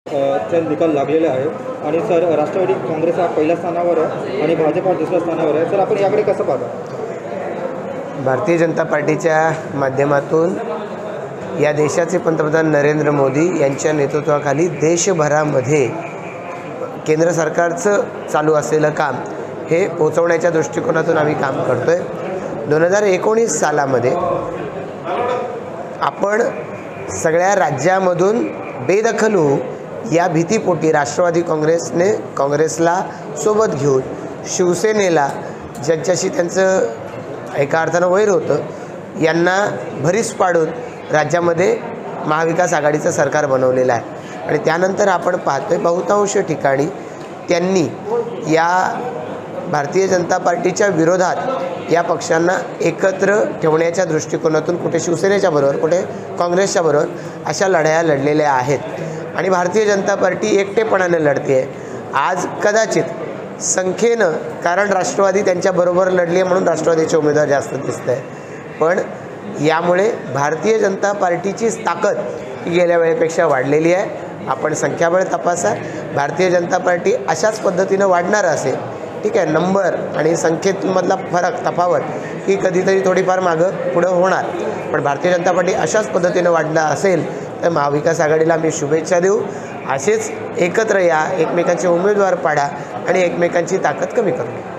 चा निकाल लागलेला आहे आणि सर राष्ट्रवादी काँग्रेस हा पहिल्या स्थानावर आहे आणि भाजप हा दुसऱ्या स्थानावर आहे। सर आपण याकडे कसं पाहता? भारतीय जनता पार्टीच्या माध्यमातून या देशाचे पंतप्रधान नरेंद्र मोदी यांच्या नेतृत्वाखाली देशभरामध्ये केंद्र सरकारचं चालू असलेलं काम हे पोचवण्याच्या दृष्टिकोनातून आम्ही काम करतो आहे। 2019 सालामध्ये आपण सगळ्या राज्यामधून बेदखल होऊ या भीतीपोटी राष्ट्रवादी काँग्रेसने काँग्रेसला सोबत घेऊन शिवसेनेला ज्यांच्याशी त्यांचं एका अर्थानं वैर होतं यांना भरीस पाडून राज्यामध्ये महाविकास आघाडीचं सरकार बनवलेलं आहे। आणि त्यानंतर आपण पाहतोय बहुतांश ठिकाणी त्यांनी या भारतीय जनता पार्टीच्या विरोधात या पक्षांना एकत्र ठेवण्याच्या दृष्टिकोनातून कुठे शिवसेनेच्या बरोबर कुठे काँग्रेसच्या बरोबर अशा लढाया लढलेल्या आहेत आणि भारतीय जनता पार्टी एकटेपणाने लढते आहे। आज कदाचित संख्येनं कारण राष्ट्रवादी त्यांच्याबरोबर लढली आहे म्हणून राष्ट्रवादीचे उमेदवार जास्त दिसत आहे, पण यामुळे भारतीय जनता पार्टीची ताकद ही गेल्या वेळेपेक्षा वाढलेली आहे। आपण संख्याबळ तपासा, भारतीय जनता पार्टी अशाच पद्धतीनं वाढणार असेल ठीक आहे, नंबर आणि संख्येमधला फरक तफावत ही कधीतरी थोडीफार मागं पुढं होणार, पण भारतीय जनता पार्टी अशाच पद्धतीनं वाढला असेल तर महाविकास आघाडीला आम्ही शुभेच्छा देऊ। असेच एकत्र या, एकमेकांचे उमेदवार पाडा आणि एकमेकांची ताकद कमी करू।